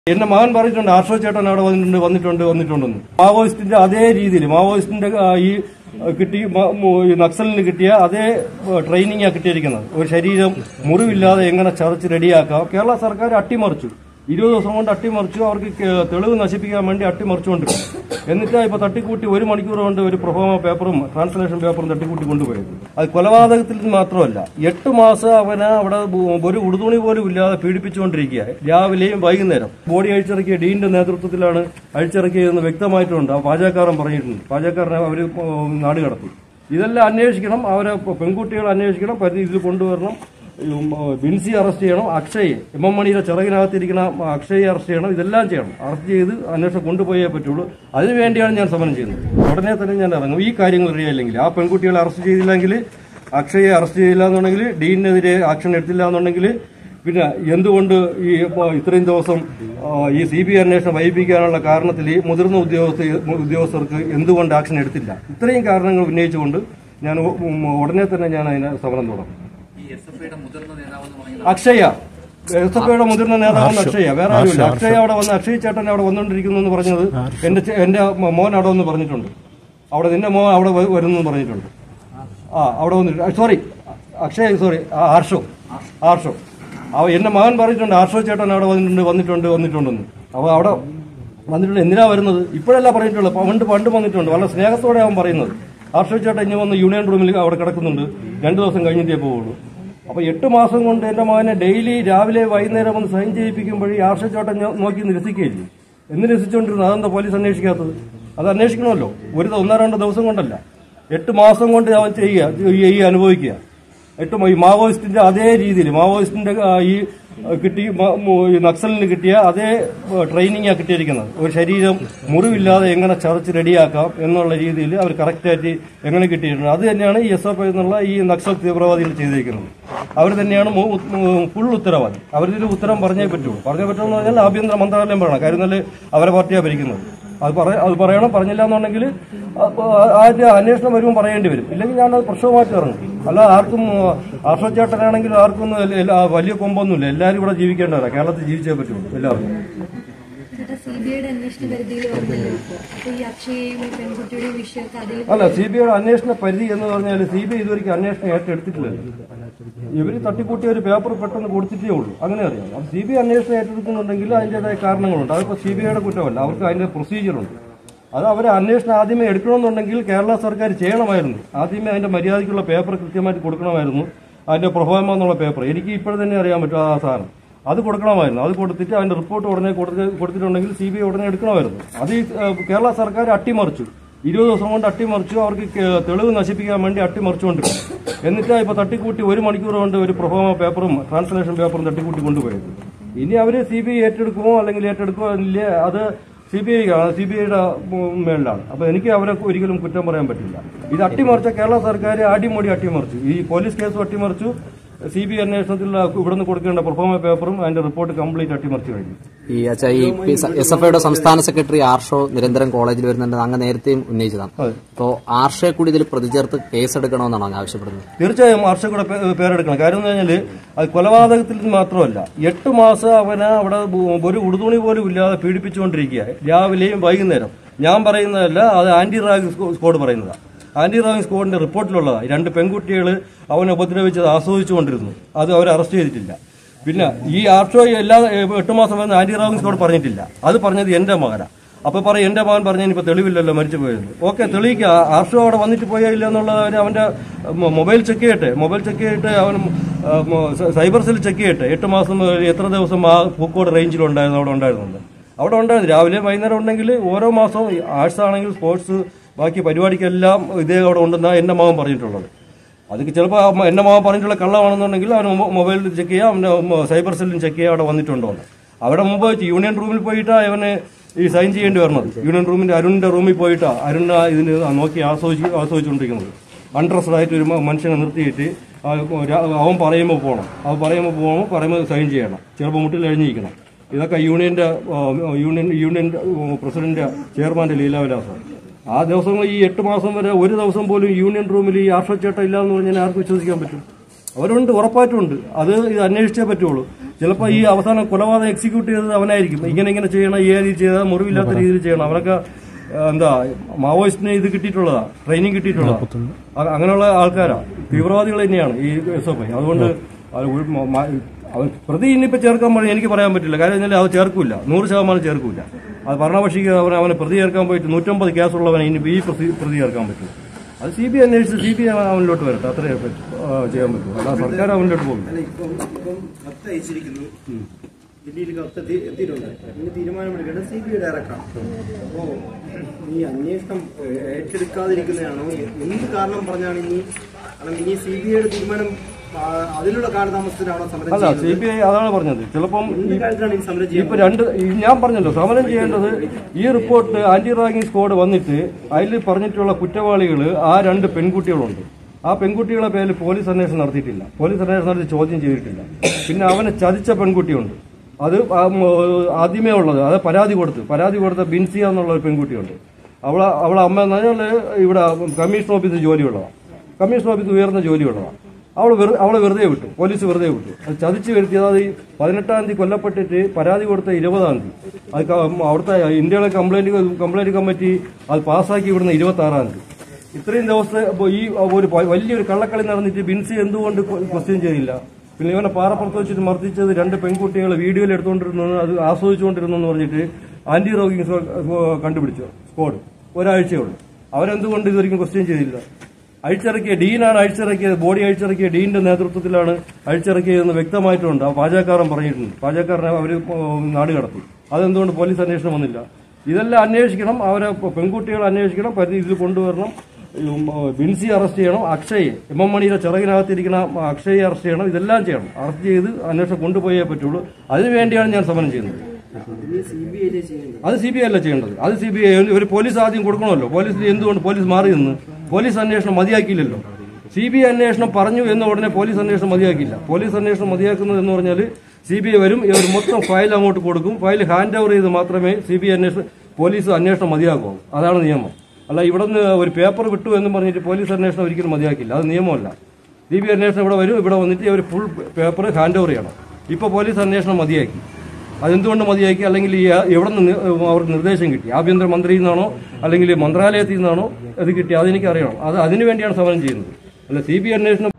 എന്റെ മകൻ പറഞ്ഞിട്ടുണ്ട് ആർഷോ ചേട്ടൻ അവിടെ വന്നിട്ടുണ്ടെന്ന് മാവോയിസ്റ്റിന്റെ അതേ രീതിയിൽ മാവോയിസ്റ്റിന്റെ ഈ നക്സലിന് കിട്ടിയ അതേ ട്രെയിനിങ്ങാണ് കിട്ടിയിരിക്കുന്നത്. ഒരു ശരീരം മുറിവില്ലാതെ എങ്ങനെ ചതച്ച് റെഡിയാക്കാം. കേരള സർക്കാർ അട്ടിമറിച്ചു. 20 ദിവസം കൊണ്ട് അട്ടിമറിച്ചു. അവർക്ക് തെളിവ് നശിപ്പിക്കാൻ വേണ്ടി അട്ടിമറിച്ചുകൊണ്ടിരുന്നു. എന്നിട്ടാണ് ഇപ്പൊ തട്ടിക്കൂട്ടി 1 മണിക്കൂർ കൊണ്ട് ഒരു പ്രൊഫോമ പേപ്പറും ട്രാൻസ്ലേഷൻ പേപ്പറും തട്ടിക്കൂട്ടി കൊണ്ടുപോയത്. അത് കൊലപാതകത്തിൽ മാത്രമല്ല, 8 മാസം അവനെ അവിടെ ഒരു ഉടുതുണി പോലും ഇല്ലാതെ പീഡിപ്പിച്ചുകൊണ്ടിരിക്കുക. രാവിലെയും വൈകുന്നേരം ബോഡി അഴിച്ചിറക്കിയ ഡീന്റെ നേതൃത്വത്തിലാണ് അഴിച്ചിറക്കിയതെന്ന് വ്യക്തമായിട്ടുണ്ട്. ആ പാചകക്കാരൻ പറഞ്ഞിട്ടുണ്ട്. പാചകക്കാരനെ അവര് നാട് കടത്തി. ഇതെല്ലാം അന്വേഷിക്കണം. അവരെ പെൺകുട്ടികളെ അന്വേഷിക്കണം. ഇതിൽ കൊണ്ടുവരണം. ബിൻസി അറസ്റ്റ് ചെയ്യണം. അക്ഷയ് എം മണിയുടെ ചിറകിനകത്തിരിക്കുന്ന അക്ഷയെ അറസ്റ്റ് ചെയ്യണം. ഇതെല്ലാം ചെയ്യണം. അറസ്റ്റ് ചെയ്ത് അന്വേഷണം കൊണ്ടുപോയേ പറ്റുള്ളൂ. അതിനുവേണ്ടിയാണ് ഞാൻ സമരം ചെയ്യുന്നത്. ഉടനെ തന്നെ ഞാൻ ഇറങ്ങും. ഈ കാര്യങ്ങൾ അറിയില്ലെങ്കിൽ, ആ പെൺകുട്ടികളെ അറസ്റ്റ് ചെയ്തില്ലെങ്കിൽ, അക്ഷയെ അറസ്റ്റ് ചെയ്തില്ല എന്നുണ്ടെങ്കിൽ, ഡീനെതിരെ ആക്ഷൻ എടുത്തില്ല എന്നുണ്ടെങ്കിൽ, പിന്നെ എന്തുകൊണ്ട് ഈ ഇത്രയും ദിവസം ഈ CBI അന്വേഷണം വൈകിപ്പിക്കാനുള്ള കാരണത്തിൽ ഈ മുതിർന്ന ഉദ്യോഗസ്ഥർക്ക് എന്തുകൊണ്ട് ആക്ഷൻ എടുത്തില്ല? ഇത്രയും കാരണങ്ങൾ ഉന്നയിച്ചുകൊണ്ട് ഞാൻ ഉടനെ തന്നെ ഞാൻ അതിന് സമരം തുടങ്ങും. അക്ഷയ SFIയുടെ മുതിർന്ന നേതാവെന്ന് അക്ഷയ, വേറെ ആരുമില്ല. അക്ഷയ അവിടെ വന്ന് അക്ഷയ് ചേട്ടൻ അവിടെ വന്നുകൊണ്ടിരിക്കുന്നു എന്ന് പറഞ്ഞത് എന്റെ മോൻ അവിടെ വന്ന് പറഞ്ഞിട്ടുണ്ട്. അവിടെ നിന്റെ മോൻ അവിടെ വരുന്നു പറഞ്ഞിട്ടുണ്ട്. അവിടെ വന്നിട്ട് സോറി ആർഷോ എന്റെ മകൻ പറഞ്ഞിട്ടുണ്ട് ആർഷോ ചേട്ടൻ അവിടെ വന്നിട്ടുണ്ടെന്ന്. അപ്പോൾ അവിടെ വന്നിട്ടുണ്ട്. എന്തിനാ വരുന്നത്? ഇപ്പോഴല്ല പറഞ്ഞിട്ടുള്ളത്, പണ്ട് വന്നിട്ടുണ്ട്. വളരെ സ്നേഹത്തോടെ അവൻ പറയുന്നത്. ആർഷോ ചേട്ടൻ ഇനി വന്ന് യൂണിയൻ റൂമിൽ അവിടെ കിടക്കുന്നുണ്ട്. 2 ദിവസം കഴിഞ്ഞിട്ടേ പോവുള്ളൂ. അപ്പോൾ 8 മാസം കൊണ്ട് എന്റെ മകനെ ഡെയിലി രാവിലെ വൈകുന്നേരം ഒന്ന് സൈൻ ചെയ്യിപ്പിക്കുമ്പോഴേ ആർഷോ ചേട്ടൻ നോക്കി നിരസിക്കുകയില്ലേ? എന്ന് രസിച്ചുകൊണ്ടിരുന്നു. അതെന്താ പോലീസ് അന്വേഷിക്കാത്തത്? അത് അന്വേഷിക്കണമല്ലോ. 1-2 ദിവസം കൊണ്ടല്ല, 8 മാസം കൊണ്ട് അവൻ ചെയ്യുക, അനുഭവിക്കുക. ഈ മാവോയിസ്റ്റിന്റെ അതേ രീതിയിൽ മാവോയിസ്റ്റിന്റെ ഈ നക്സലിന് കിട്ടിയ അതേ ട്രെയിനിങ്ങാണ് കിട്ടിയിരിക്കുന്നത്. ഒരു ശരീരം മുറിവില്ലാതെ എങ്ങനെ ചതച്ച് റെഡിയാക്കാം എന്നുള്ള രീതിയിൽ അവർ കറക്റ്റായിട്ട് എങ്ങനെ കിട്ടിയിട്ടുണ്ട്. അത് തന്നെയാണ് ഈ SFI എന്നുള്ള ഈ നക്സൽ തീവ്രവാദികൾ ചെയ്തിരിക്കുന്നത്. അവർ തന്നെയാണ് ഫുൾ ഉത്തരവാദി. അവരിതിൽ ഉത്തരം പറഞ്ഞേ പറ്റുള്ളൂ എന്ന് പറഞ്ഞാൽ ആഭ്യന്തര മന്ത്രാലയം പറയണം. കാര്യം നല്ല അവരെ പാർട്ടിയാണ് ഭരിക്കുന്നത്. അത് പറയണം. പറഞ്ഞില്ല എന്നുണ്ടെങ്കിൽ ആദ്യം അന്വേഷണം വരുമ്പോൾ പറയേണ്ടി വരും. ഇല്ലെങ്കിൽ ഞാനത് പ്രശ്നമായിട്ട് ഇറങ്ങും. അല്ല ആർക്കും ആർഷോ ചേട്ടനാണെങ്കിലും ആർക്കും വലിയ കൊമ്പൊന്നുമില്ല. എല്ലാവരും ഇവിടെ ജീവിക്കേണ്ടവരാ. കേരളത്തിൽ ജീവിച്ചേ പറ്റുള്ളൂ എല്ലാവർക്കും. അല്ല, CBIയുടെ അന്വേഷണ പരിധി എന്ന് പറഞ്ഞാൽ CBI ഇതുവരെയ്ക്ക് അന്വേഷണം ഏറ്റെടുത്തിട്ടില്ലല്ലോ. ഇവർ തട്ടിക്കൂട്ടിയ ഒരു പേപ്പർ പെട്ടെന്ന് കൊടുത്തിട്ടേ ഉള്ളൂ. അങ്ങനെ അറിയാം. അപ്പം CBI അന്വേഷണം ഏറ്റെടുക്കുന്നുണ്ടെങ്കിൽ അതിൻ്റെതായ കാരണങ്ങളുണ്ട്. അതിപ്പോൾ CBIയുടെ കുറ്റമല്ല. അവർക്ക് അതിന്റെ പ്രൊസീജിയറുണ്ട്. അത് അവരെ അന്വേഷണം ആദ്യമേ എടുക്കണമെന്നുണ്ടെങ്കിൽ കേരള സർക്കാർ ചെയ്യണമായിരുന്നു. ആദ്യമേ അതിന്റെ മര്യാദയ്ക്കുള്ള പേപ്പർ കൃത്യമായിട്ട് കൊടുക്കണമായിരുന്നു. അതിന്റെ പ്രൊഫോമ എന്നുള്ള പേപ്പർ എനിക്ക് ഇപ്പോഴും തന്നെ അറിയാൻ പറ്റും. ആ സാധനം അത് കൊടുക്കണമായിരുന്നു. അത് കൊടുത്തിട്ട് അതിന്റെ റിപ്പോർട്ട് ഉടനെ കൊടുത്തിട്ടുണ്ടെങ്കിൽ CBI ഉടനെ എടുക്കണമായിരുന്നു. അത് കേരള സർക്കാർ അട്ടിമറിച്ചു. 20 ദിവസം കൊണ്ട് അട്ടിമറിച്ചു. അവർക്ക് തെളിവ് നശിപ്പിക്കാൻ വേണ്ടി അട്ടിമറിച്ചുകൊണ്ടിരുന്നു. എന്നിട്ടാണ് ഇപ്പൊ തട്ടിക്കൂട്ടി 1 മണിക്കൂർ കൊണ്ട് ഒരു പ്രൊഫോമ പേപ്പറും ട്രാൻസ്ലേഷൻ പേപ്പറും തട്ടിക്കൂട്ടി കൊണ്ടുപോയത്. ഇനി അവര് CBI ഏറ്റെടുക്കുമോ അല്ലെങ്കിൽ ഏറ്റെടുക്കുമോ ഇല്ലേ, അത് CBIയുടെ മേളിലാണ്. അപ്പൊ എനിക്ക് അവരെ ഒരിക്കലും കുറ്റം പറയാൻ പറ്റില്ല. ഇത് അട്ടിമറിച്ച കേരള സർക്കാർ അടിമൊഴി അട്ടിമറിച്ചു. ഈ പോലീസ് കേസും അട്ടിമറിച്ചു. CBI അന്വേഷണത്തിൽ ഇവിടുന്ന് കൊടുക്കേണ്ട പെർഫോമ പേപ്പറും അതിന്റെ റിപ്പോർട്ട് കംപ്ലീറ്റ് അട്ടിമറിച്ചു കഴിഞ്ഞു. ഈ SFIയുടെ സംസ്ഥാന സെക്രട്ടറി ആർഷോ നിരന്തരം കോളേജിൽ വരുന്നുണ്ട്. അങ്ങ് നേരത്തെയും ഉന്നയിച്ചതാണ്. അപ്പോൾ ആർഷയെ കൂടി ഇതിൽ പ്രതിചേർത്ത് കേസെടുക്കണമെന്നാണ് അങ്ങ് ആവശ്യപ്പെടുന്നത്. തീർച്ചയായും ആർഷയെ കൂടെ പേരെടുക്കണം. കാര്യം എന്ന് പറഞ്ഞാൽ അത് കൊലപാതകത്തിൽ മാത്രമല്ല, 8 മാസം അവനെ അവിടെ ഒരു ഉടുതുണി പോലും ഇല്ലാതെ പീഡിപ്പിച്ചുകൊണ്ടിരിക്കുക. രാവിലെയും വൈകുന്നേരം. ഞാൻ പറയുന്നതല്ല, അത് ആന്റി റാഗിംഗ് സ്ക്വാഡ് പറയുന്നതാണ്. ആന്റി റാഗിംഗ് സ്ക്വാഡിന്റെ റിപ്പോർട്ടിലുള്ളതാണ്. 2 പെൺകുട്ടികൾ അവനെ ഉപദ്രവിച്ചത് ആസ്വദിച്ചുകൊണ്ടിരുന്നു. അത് അവർ അറസ്റ്റ് ചെയ്തിട്ടില്ല. പിന്നെ ഈ ആർഷോ എല്ലാ 8 മാസം വന്ന് ആന്റി റാഗിംഗ് സ്ക്വാഡ് പറഞ്ഞിട്ടില്ല. അത് പറഞ്ഞത് എന്റെ മകനാണ്. അപ്പൊ എന്റെ മകൻ പറഞ്ഞതിനിപ്പോ തെളിവില്ലല്ലോ, മരിച്ചു പോയത്. ഓക്കെ, തെളിയിക്കുക. ആർഷോ അവിടെ വന്നിട്ട് പോയില്ല എന്നുള്ളത് അവന്റെ മൊബൈൽ ചെക്ക് ചെയ്തിട്ട് അവൻ സൈബർ സെൽ ചെക്ക് ചെയ്യട്ടെ. 8 മാസം എത്ര ദിവസം ആ പൂക്കോട് റേഞ്ചിലുണ്ടായിരുന്നു, അവിടെ ഉണ്ടായിരുന്നു. രാവിലെ വൈകുന്നേരം ഉണ്ടെങ്കിൽ ഓരോ മാസവും ആർട്സ് ആണെങ്കിൽ സ്പോർട്സ് ബാക്കി പരിപാടിക്കെല്ലാം ഇതേ അവിടെ ഉണ്ടെന്നാണ് എന്റെ മകൻ പറഞ്ഞിട്ടുള്ളത്. അത് ചിലപ്പോൾ എന്റെ മകൻ പറഞ്ഞിട്ടുള്ള കള്ളമാണെന്നുണ്ടെങ്കിൽ അവന് മൊബൈലിൽ ചെക്ക് ചെയ്യാം, അവന്റെ സൈബർ സെല്ലിൽ ചെക്ക് ചെയ്യാം അവിടെ വന്നിട്ടുണ്ടോ എന്ന്. അവിടെ മുമ്പ് യൂണിയൻ റൂമിൽ പോയിട്ടാണ് അവന് ഈ സൈൻ ചെയ്യേണ്ടി വരുന്നത്. യൂണിയൻ റൂമിന്റെ അരുണിന്റെ റൂമിൽ പോയിട്ടാണ് അരുണ് ഇതിന് നോക്കി ആസ്വദിച്ചുകൊണ്ടിരിക്കുന്നത്. അൺട്രസ്റ്റഡ് ആയിട്ട് ഒരു മനുഷ്യനെ നിർത്തിയിട്ട് അവൻ പറയുമ്പോൾ പറയുമ്പോൾ സൈൻ ചെയ്യണം. ചിലപ്പോൾ മുട്ടിൽ കഴിഞ്ഞിരിക്കണം. ഇതൊക്കെ യൂണിയൻ പ്രസിഡന്റ് ചെയർമാന്റെ ലീലാവിലാസമാണ്. ആ ദിവസങ്ങൾ ഈ 8 മാസം വരെ ഒരു ദിവസം പോലും യൂണിയൻ റൂമിൽ ഈ ആർഷോ ചേട്ടൻ ഇല്ലാന്ന് പറഞ്ഞാൽ ആർക്ക് വിശ്വസിക്കാൻ പറ്റും? അവരുണ്ട്, ഉറപ്പായിട്ടുമുണ്ട്. അത് ഇത് അന്വേഷിച്ചേ പറ്റുള്ളൂ. ചിലപ്പോൾ ഈ അവസാനം കൊലപാതകം എക്സിക്യൂട്ട് ചെയ്തത് അവനായിരിക്കും. ഇങ്ങനെ ചെയ്യണം, ഈ രീതി ചെയ്താൽ മുറിവില്ലാത്ത രീതിയിൽ ചെയ്യണം. അവരൊക്കെ മാവോയിസ്റ്റിന് ഇത് കിട്ടിയിട്ടുള്ളതാ, ട്രെയിനിങ് കിട്ടിയിട്ടുള്ളതാ. അങ്ങനെയുള്ള ആൾക്കാരാ, തീവ്രവാദികൾ തന്നെയാണ് ഈ SFI. അതുകൊണ്ട് പ്രതി ഇനിയിപ്പോൾ ചേർക്കാൻ എനിക്ക് പറയാൻ പറ്റില്ല. കാര്യം എന്നാൽ അത് ചേർക്കൂല, 100% ചേർക്കൂല. അത് ഭരണപക്ഷിക്ക് അവനെ പ്രതി ചേർക്കാൻ പോയിട്ട് 150 കേസുള്ളവനെ ഇനി ഈ പ്രതി ചേർക്കാൻ പറ്റും. അത് CBI അന്വേഷിച്ച് CBI അവനിലോട്ട് വരട്ടെ, അത്രേ ചെയ്യാൻ പറ്റും. അല്ല സർക്കാർ അവനിലോട്ട് പോകും. ദില്ലിയിൽ എത്തിയിട്ടുണ്ട്. ഇതിന് തീരുമാനമെടുക്കേണ്ടത് CBI ഡയറക്ടറാണ്. അപ്പോൾ ഈ അന്വേഷണം ഏറ്റെടുക്കാതിരിക്കുന്നതാണോ, എന്ത് കാരണം പറഞ്ഞാണ് ഇനി CBIയുടെ തീരുമാനം അതിലുള്ള കാലതാമസത്തിനാണോ സമരം? അല്ല, CBI അതാണ് പറഞ്ഞത്. ചിലപ്പം ഇപ്പൊ ഞാൻ പറഞ്ഞല്ലോ, സമരം ചെയ്യേണ്ടത് ഈ റിപ്പോർട്ട് ആന്റി റാഗിംഗ് സ്ക്വാഡ് വന്നിട്ട് അതിൽ പറഞ്ഞിട്ടുള്ള കുറ്റവാളികൾ ആ 2 പെൺകുട്ടികളുണ്ട്. ആ പെൺകുട്ടികളെ പേരിൽ പോലീസ് അന്വേഷണം നടത്തിയിട്ടില്ല. പോലീസ് അന്വേഷണം നടത്തി ചോദ്യം ചെയ്തിട്ടില്ല. പിന്നെ അവനെ ചതിച്ച പെൺകുട്ടിയുണ്ട്, അത് ആദ്യമേ ഉള്ളത്. അത് പരാതി കൊടുത്ത ബിൻസിയ എന്നുള്ള ഒരു പെൺകുട്ടിയുണ്ട്. അവളെ അമ്മ എന്ന് പറഞ്ഞാൽ ഇവിടെ കമ്മീഷൻ ഓഫീസിൽ ജോലിയുള്ളതാണ്. കമ്മീഷൻ ഓഫീസ് ഉയർന്ന ജോലിയുള്ളതാണ്. അവളെ വെറുതെ വിട്ടു, പോലീസ് വെറുതെ വിട്ടു. അത് ചതിച്ചു വരുത്തിയത്. അത് 18-ാം തീയതി കൊല്ലപ്പെട്ടിട്ട് പരാതി കൊടുത്ത 20-ാം തീയതി അത് അവിടുത്തെ ഇന്ത്യയിലെ കംപ്ലൈന്റ് കമ്മിറ്റി അത് പാസ്സാക്കി വിടുന്ന 26-ാം തീയതി. ഇത്രയും ദിവസത്തെ ഈ ഒരു വലിയൊരു കള്ളക്കളി നടന്നിട്ട് ബിൻസി എന്തുകൊണ്ട് ക്വസ്റ്റ്യൻ ചെയ്തില്ല? പിന്നെ ഇവനെ പാറപ്പുറത്ത് വെച്ചിട്ട് മർദ്ദിച്ചത് 2 പെൺകുട്ടികൾ വീഡിയോയിൽ എടുത്തുകൊണ്ടിരുന്നത്, അത് ആസ്വദിച്ചുകൊണ്ടിരുന്നു എന്ന് പറഞ്ഞിട്ട് ആന്റി റാഗിംഗ് കണ്ടുപിടിച്ചു സ്ക്വാഡ്. ഒരാഴ്ചയുള്ളൂ. അവരെന്തുകൊണ്ട് ഇതൊരിക്കലും ക്വസ്റ്റ്യൻ ചെയ്തില്ല? അഴിച്ചിറക്കിയ ഡീനാണ് അഴിച്ചിറക്കിയത്. ബോഡി അഴിച്ചിറക്കിയ ഡീനിന്റെ നേതൃത്വത്തിലാണ് അഴിച്ചിറക്കിയതെന്ന് വ്യക്തമായിട്ടുണ്ട്. ആ പാചകക്കാരൻ പറഞ്ഞിട്ടുണ്ട്. പാചകക്കാരനെ അവർ നാട് കടത്തി. അതെന്തുകൊണ്ട് പോലീസ് അന്വേഷണം വന്നില്ല? ഇതെല്ലാം അന്വേഷിക്കണം. അവരെ പെൺകുട്ടികളെ അന്വേഷിക്കണം, ഇതിൽ കൊണ്ടുവരണം. ബിൻസി അറസ്റ്റ് ചെയ്യണം. അക്ഷയ് എം മണിയുടെ ചിറകിനകത്തിരിക്കുന്ന അക്ഷയെ അറസ്റ്റ് ചെയ്യണം. ഇതെല്ലാം ചെയ്യണം. അറസ്റ്റ് ചെയ്ത് അന്വേഷണം കൊണ്ടുപോയേ പറ്റുള്ളൂ. അതിനുവേണ്ടിയാണ് ഞാൻ സമരം ചെയ്യുന്നത്. അത് CBI അല്ല ചെയ്യേണ്ടത്. അത് CBI ഒരു പോലീസ് ആദ്യം കൊടുക്കണമല്ലോ. പോലീസിൽ എന്തുകൊണ്ട് പോലീസ് മാറി നിന്ന് പോലീസ് അന്വേഷണം മതിയാക്കിയില്ലല്ലോ. CBI അന്വേഷണം പറഞ്ഞു എന്ന ഉടനെ പോലീസ് അന്വേഷണം മതിയാക്കില്ല. പോലീസ് അന്വേഷണം മതിയാക്കുന്നത് എന്ന് പറഞ്ഞാൽ CBI വരും, ഇവർ മൊത്തം ഫയൽ അങ്ങോട്ട് കൊടുക്കും. ഫയൽ ഹാൻഡ് ഓവർ ചെയ്ത് മാത്രമേ പോലീസ് അന്വേഷണം മതിയാക്കൂ. അതാണ് നിയമം. അല്ല ഇവിടെ നിന്ന് ഒരു പേപ്പർ വിട്ടു എന്നും പറഞ്ഞിട്ട് പോലീസ് അന്വേഷണം ഒരിക്കലും മതിയാക്കില്ല. അത് നിയമമല്ല. CBI അന്വേഷണം ഇവിടെ വരും, ഇവിടെ വന്നിട്ട് ഇവർ ഫുൾ പേപ്പർ ഹാൻഡ് ഓവർ ചെയ്യണം. ഇപ്പോൾ പോലീസ് അന്വേഷണം മതിയാക്കി. അതെന്തുകൊണ്ട് മതിയാക്കി? അല്ലെങ്കിൽ എവിടെ നിന്ന് അവർക്ക് നിർദ്ദേശം കിട്ടി? ആഭ്യന്തരമന്ത്രിയിൽ നിന്നാണോ അല്ലെങ്കിൽ മന്ത്രാലയത്തിൽ നിന്നാണോ അത് കിട്ടി? അതെനിക്കറിയണം. അതിനുവേണ്ടിയാണ് സമരം ചെയ്യുന്നത്. അല്ല CBI അന്വേഷണം